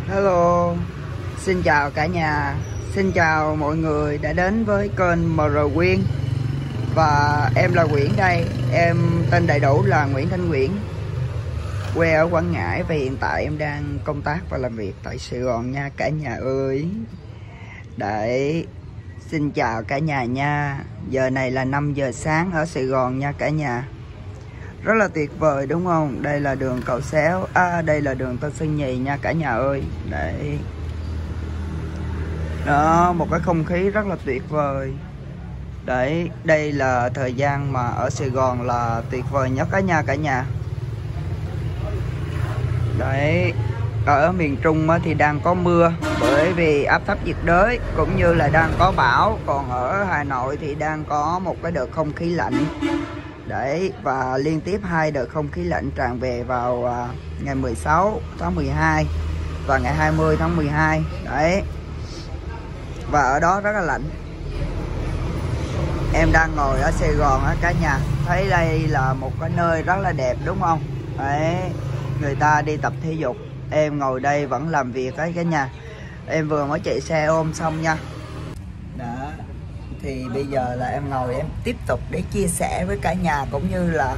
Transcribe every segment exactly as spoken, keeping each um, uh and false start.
Hello, xin chào cả nhà, xin chào mọi người đã đến với kênh em rờ Quyên. Và em là Nguyễn đây, em tên đầy đủ là Nguyễn Thanh Nguyễn, quê ở Quảng Ngãi và hiện tại em đang công tác và làm việc tại Sài Gòn nha cả nhà ơi. Đấy, xin chào cả nhà nha, giờ này là năm giờ sáng ở Sài Gòn nha cả nhà. Rất là tuyệt vời đúng không? Đây là đường Cầu Xéo, à đây là đường Tân Sơn Nhì nha cả nhà ơi. Đấy. Đó, một cái không khí rất là tuyệt vời. Đấy, đây là thời gian mà ở Sài Gòn là tuyệt vời nhất cả nhà cả nhà. Đấy, ở miền Trung thì đang có mưa bởi vì áp thấp nhiệt đới cũng như là đang có bão. Còn ở Hà Nội thì đang có một cái đợt không khí lạnh. Đấy, và liên tiếp hai đợt không khí lạnh tràn về vào uh, ngày mười sáu tháng mười hai và ngày hai mươi tháng mười hai. Đấy, và ở đó rất là lạnh. Em đang ngồi ở Sài Gòn á cả nhà, thấy đây là một cái nơi rất là đẹp đúng không? Đấy, người ta đi tập thể dục, em ngồi đây vẫn làm việc đấy cả nhà. Em vừa mới chạy xe ôm xong nha. Đó, thì bây giờ là em ngồi em tiếp tục để chia sẻ với cả nhà cũng như là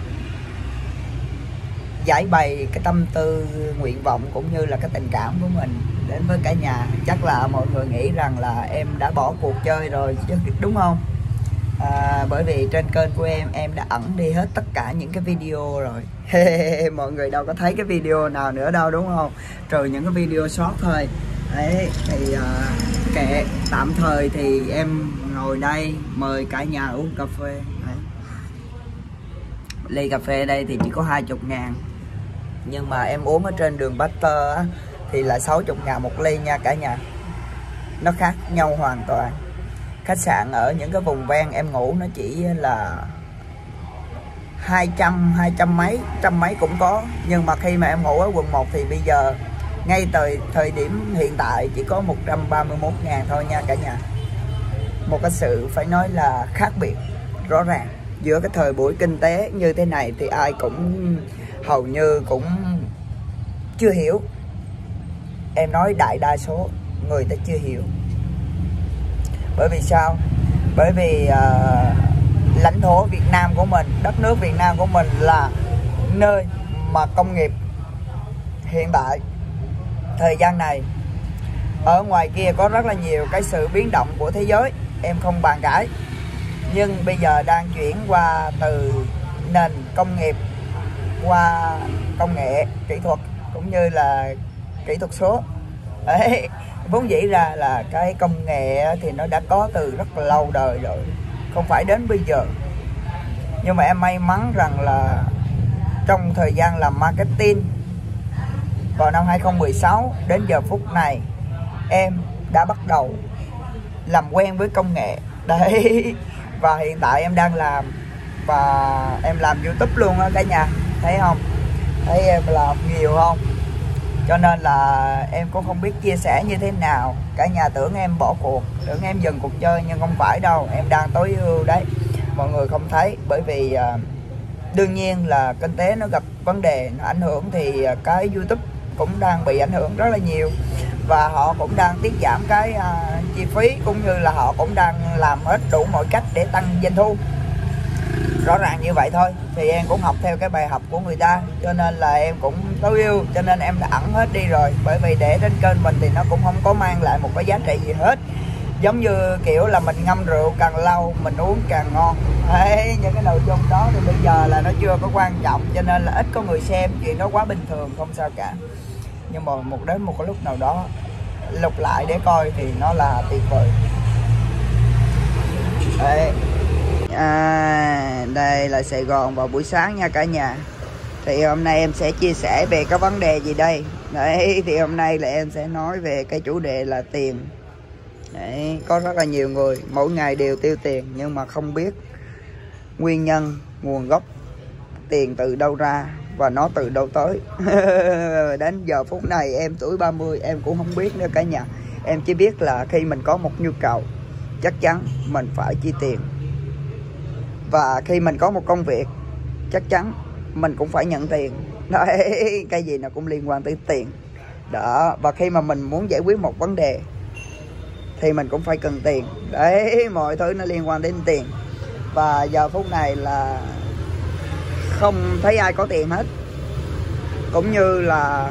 giải bày cái tâm tư, nguyện vọng cũng như là cái tình cảm của mình đến với cả nhà. Chắc là mọi người nghĩ rằng là em đã bỏ cuộc chơi rồi chứ đúng không? À, bởi vì trên kênh của em em đã ẩn đi hết tất cả những cái video rồi. Mọi người đâu có thấy cái video nào nữa đâu đúng không? Trừ những cái video short thôi. Đấy, thì uh, kệ, tạm thời thì em ngồi đây mời cả nhà uống cà phê. Đấy. Ly cà phê đây thì chỉ có hai mươi ngàn, nhưng mà em uống ở trên đường Baxter á, thì là sáu mươi ngàn một ly nha cả nhà. Nó khác nhau hoàn toàn. Khách sạn ở những cái vùng ven em ngủ nó chỉ là hai trăm, hai trăm mấy, trăm mấy cũng có. Nhưng mà khi mà em ngủ ở quận một thì bây giờ ngay từ thời điểm hiện tại chỉ có một trăm ba mươi mốt ngàn thôi nha cả nhà. Một cái sự phải nói là khác biệt rõ ràng. Giữa cái thời buổi kinh tế như thế này thì ai cũng hầu như cũng chưa hiểu. Em nói đại đa số người ta chưa hiểu. Bởi vì sao? Bởi vì uh, lãnh thổ Việt Nam của mình, đất nước Việt Nam của mình là nơi mà công nghiệp hiện tại thời gian này. Ở ngoài kia có rất là nhiều cái sự biến động của thế giới, em không bàn cãi. Nhưng bây giờ đang chuyển qua từ nền công nghiệp qua công nghệ kỹ thuật cũng như là kỹ thuật số. Đấy, vốn dĩ ra là cái công nghệ thì nó đã có từ rất là lâu đời rồi, không phải đến bây giờ. Nhưng mà em may mắn rằng là trong thời gian làm marketing vào năm hai không một sáu đến giờ phút này em đã bắt đầu làm quen với công nghệ. Đấy, và hiện tại em đang làm và em làm YouTube luôn á cả nhà, thấy không? Thấy em làm nhiều không? Cho nên là em cũng không biết chia sẻ như thế nào. Cả nhà tưởng em bỏ cuộc, tưởng em dừng cuộc chơi, nhưng không phải đâu. Em đang tối ưu đấy, mọi người không thấy. Bởi vì uh, đương nhiên là kinh tế nó gặp vấn đề, nó ảnh hưởng thì uh, cái YouTube cũng đang bị ảnh hưởng rất là nhiều. Và họ cũng đang tiết giảm cái uh, chi phí, cũng như là họ cũng đang làm hết đủ mọi cách để tăng doanh thu. Rõ ràng như vậy thôi. Thì em cũng học theo cái bài học của người ta, cho nên là em cũng tối ưu, cho nên em đã ẩn hết đi rồi. Bởi vì để trên kênh mình thì nó cũng không có mang lại một cái giá trị gì hết. Giống như kiểu là mình ngâm rượu càng lâu mình uống càng ngon. Đấy, những cái nội dung đó thì bây giờ là nó chưa có quan trọng, cho nên là ít có người xem, chuyện đó quá bình thường, không sao cả. Nhưng mà một đến một cái lúc nào đó lục lại để coi thì nó là tuyệt vời. Đấy. À, đây là Sài Gòn vào buổi sáng nha cả nhà. Thì hôm nay em sẽ chia sẻ về cái vấn đề gì đây? Đấy, thì hôm nay là em sẽ nói về cái chủ đề là tiền. Đấy, có rất là nhiều người mỗi ngày đều tiêu tiền nhưng mà không biết nguyên nhân, nguồn gốc tiền từ đâu ra và nó từ đâu tới. Đến giờ phút này em tuổi ba mươi em cũng không biết nữa cả nhà. Em chỉ biết là khi mình có một nhu cầu chắc chắn mình phải chi tiền. Và khi mình có một công việc chắc chắn mình cũng phải nhận tiền. Đấy, cái gì nó cũng liên quan tới tiền. đó. Và khi mà mình muốn giải quyết một vấn đề thì mình cũng phải cần tiền. Đấy, mọi thứ nó liên quan đến tiền. Và giờ phút này là không thấy ai có tiền hết, cũng như là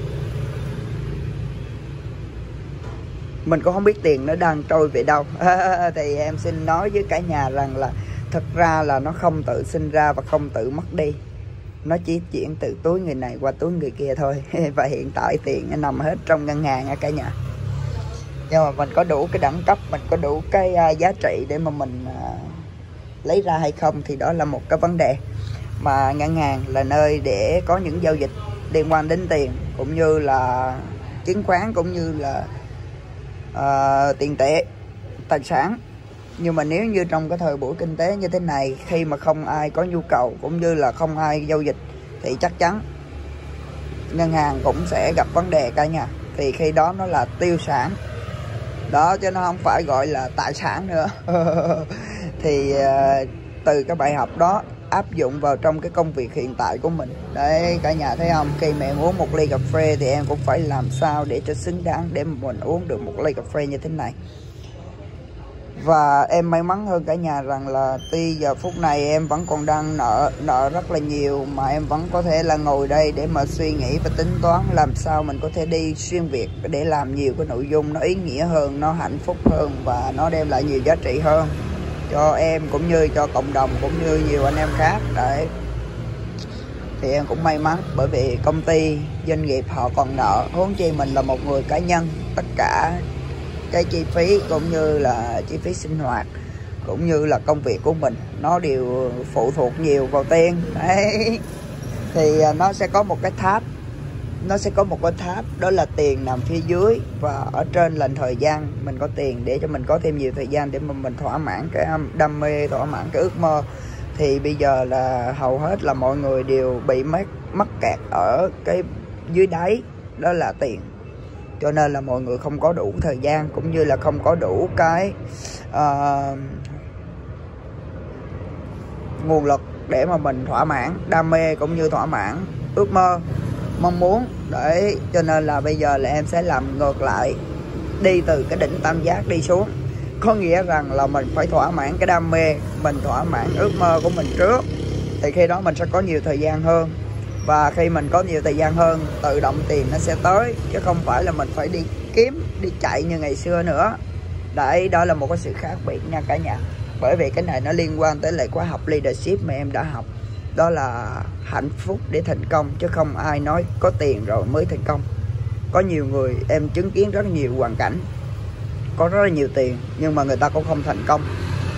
mình cũng không biết tiền nó đang trôi về đâu. Thì em xin nói với cả nhà rằng là thật ra là nó không tự sinh ra và không tự mất đi, nó chỉ chuyển từ túi người này qua túi người kia thôi. Và hiện tại tiền nó nằm hết trong ngân hàng nha cả nhà. Nhưng mà mình có đủ cái đẳng cấp, mình có đủ cái uh, giá trị để mà mình uh, lấy ra hay không thì đó là một cái vấn đề. Mà ngân hàng là nơi để có những giao dịch liên quan đến tiền, cũng như là chứng khoán, cũng như là uh, tiền tệ, tài sản. Nhưng mà nếu như trong cái thời buổi kinh tế như thế này, khi mà không ai có nhu cầu cũng như là không ai giao dịch thì chắc chắn ngân hàng cũng sẽ gặp vấn đề cả nhà. Thì khi đó nó là tiêu sản đó, chứ nó không phải gọi là tài sản nữa. Thì uh, từ cái bài học đó áp dụng vào trong cái công việc hiện tại của mình. Đấy cả nhà thấy không, khi mà em uống một ly cà phê thì em cũng phải làm sao để cho xứng đáng để mà mình uống được một ly cà phê như thế này. Và em may mắn hơn cả nhà rằng là tuy giờ phút này em vẫn còn đang nợ nợ rất là nhiều, mà em vẫn có thể là ngồi đây để mà suy nghĩ và tính toán làm sao mình có thể đi xuyên Việt để làm nhiều cái nội dung nó ý nghĩa hơn, nó hạnh phúc hơn và nó đem lại nhiều giá trị hơn cho em cũng như cho cộng đồng cũng như nhiều anh em khác. Đấy, thì em cũng may mắn bởi vì công ty, doanh nghiệp họ còn nợ, huống chi mình là một người cá nhân. Tất cả cái chi phí cũng như là chi phí sinh hoạt cũng như là công việc của mình nó đều phụ thuộc nhiều vào tiền. Đấy, thì nó sẽ có một cái tháp, nó sẽ có một cái tháp đó là tiền nằm phía dưới, và ở trên là thời gian. Mình có tiền để cho mình có thêm nhiều thời gian để mà mình thỏa mãn cái đam mê, thỏa mãn cái ước mơ. Thì bây giờ là hầu hết là mọi người đều bị mắc mắc kẹt ở cái dưới đáy, đó là tiền. Cho nên là mọi người không có đủ thời gian cũng như là không có đủ cái uh, nguồn lực để mà mình thỏa mãn đam mê cũng như thỏa mãn ước mơ, mong muốn. Đấy, cho nên là bây giờ là em sẽ làm ngược lại, đi từ cái đỉnh tam giác đi xuống. Có nghĩa rằng là mình phải thỏa mãn cái đam mê, mình thỏa mãn ước mơ của mình trước, thì khi đó mình sẽ có nhiều thời gian hơn. Và khi mình có nhiều thời gian hơn, tự động tiền nó sẽ tới, chứ không phải là mình phải đi kiếm, đi chạy như ngày xưa nữa. Đấy, đó là một cái sự khác biệt nha cả nhà. Bởi vì cái này nó liên quan tới lại khóa học leadership mà em đã học. Đó là hạnh phúc để thành công, chứ không ai nói có tiền rồi mới thành công. Có nhiều người em chứng kiến rất nhiều hoàn cảnh có rất là nhiều tiền nhưng mà người ta cũng không thành công.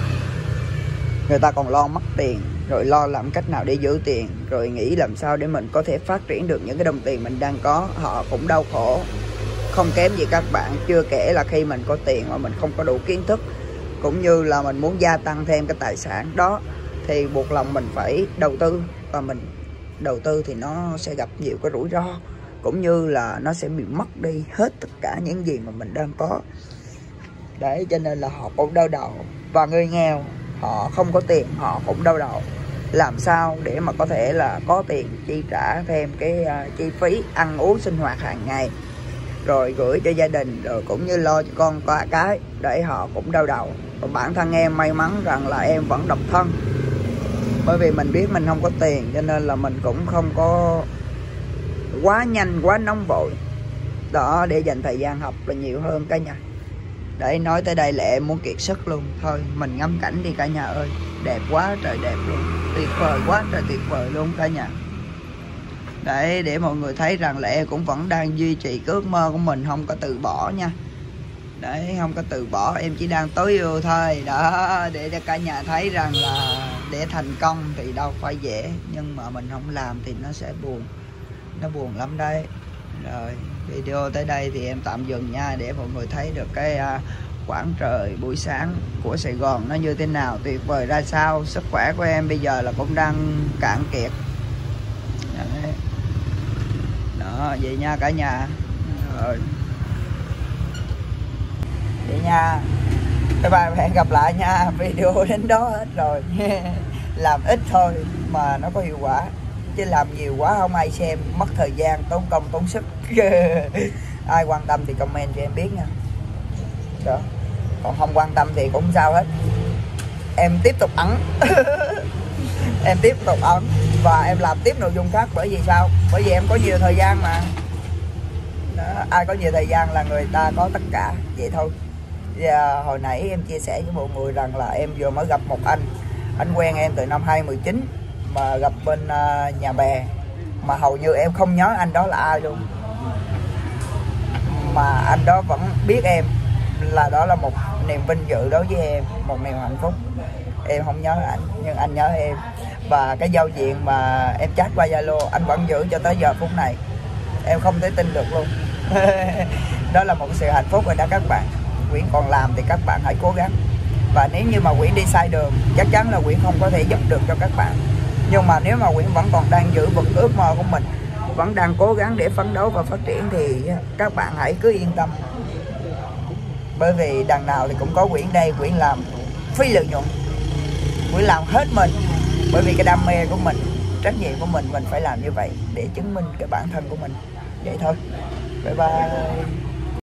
Người ta còn lo mất tiền, rồi lo làm cách nào để giữ tiền, rồi nghĩ làm sao để mình có thể phát triển được những cái đồng tiền mình đang có. Họ cũng đau khổ không kém gì các bạn. Chưa kể là khi mình có tiền mà mình không có đủ kiến thức, cũng như là mình muốn gia tăng thêm cái tài sản đó, thì buộc lòng mình phải đầu tư. Và mình đầu tư thì nó sẽ gặp nhiều cái rủi ro, cũng như là nó sẽ bị mất đi hết tất cả những gì mà mình đang có. Đấy, cho nên là họ cũng đau đầu. Và người nghèo họ không có tiền, họ cũng đau đầu làm sao để mà có thể là có tiền chi trả thêm cái uh, chi phí ăn uống sinh hoạt hàng ngày, rồi gửi cho gia đình, rồi cũng như lo cho con qua cái. Để họ cũng đau đầu. Và bản thân em may mắn rằng là em vẫn độc thân, bởi vì mình biết mình không có tiền, cho nên là mình cũng không có quá nhanh, quá nóng vội đó, để dành thời gian học là nhiều hơn cả nhà. Để nói tới đây là em muốn kiệt sức luôn. Thôi mình ngắm cảnh đi cả nhà ơi. Đẹp quá trời đẹp luôn, tuyệt vời quá trời tuyệt vời luôn cả nhà. Đấy, để mọi người thấy rằng là em cũng vẫn đang duy trì cái ước mơ của mình, không có từ bỏ nha. Đấy, không có từ bỏ, em chỉ đang tối ưu thôi. Đó, để cho cả nhà thấy rằng là để thành công thì đâu phải dễ, nhưng mà mình không làm thì nó sẽ buồn. Nó buồn lắm đấy. Rồi, video tới đây thì em tạm dừng nha, để mọi người thấy được cái uh, quãng trời buổi sáng của Sài Gòn nó như thế nào, tuyệt vời ra sao. Sức khỏe của em bây giờ là cũng đang cạn kiệt. Đấy. Đó, vậy nha cả nhà. Rồi. Vậy nha. Bye bye, hẹn gặp lại nha. Video đến đó hết rồi. Làm ít thôi mà nó có hiệu quả. chứ làm nhiều quá không ai xem, mất thời gian, tốn công tốn sức. Ai quan tâm thì comment cho em biết nha. Đó. Còn không quan tâm thì cũng sao hết, em tiếp tục ấn. Em tiếp tục ấn và em làm tiếp nội dung khác. Bởi vì sao? Bởi vì em có nhiều thời gian mà. Đó. Ai có nhiều thời gian là người ta có tất cả, vậy thôi. Và hồi nãy em chia sẻ với mọi người rằng là em vừa mới gặp một anh anh quen em từ năm hai không một chín, mà gặp bên uh, nhà bè, mà hầu như em không nhớ anh đó là ai luôn, mà anh đó vẫn biết em, là đó là một niềm vinh dự đối với em, một niềm hạnh phúc. Em không nhớ anh nhưng anh nhớ em, và cái giao diện mà em chat qua Zalo anh vẫn giữ cho tới giờ phút này, em không thể tin được luôn. Đó là một sự hạnh phúc rồi đó các bạn. Quyển còn làm thì các bạn hãy cố gắng, và nếu như mà Quyển đi sai đường chắc chắn là Quyển không có thể giúp được cho các bạn, nhưng mà nếu mà Quyển vẫn còn đang giữ vững ước mơ của mình, vẫn đang cố gắng để phấn đấu và phát triển thì các bạn hãy cứ yên tâm, bởi vì đằng nào thì cũng có Quyển đây. Quyển làm phi lợi nhuận, Quyển làm hết mình, bởi vì cái đam mê của mình, trách nhiệm của mình, mình phải làm như vậy để chứng minh cái bản thân của mình. Vậy thôi, bye bye.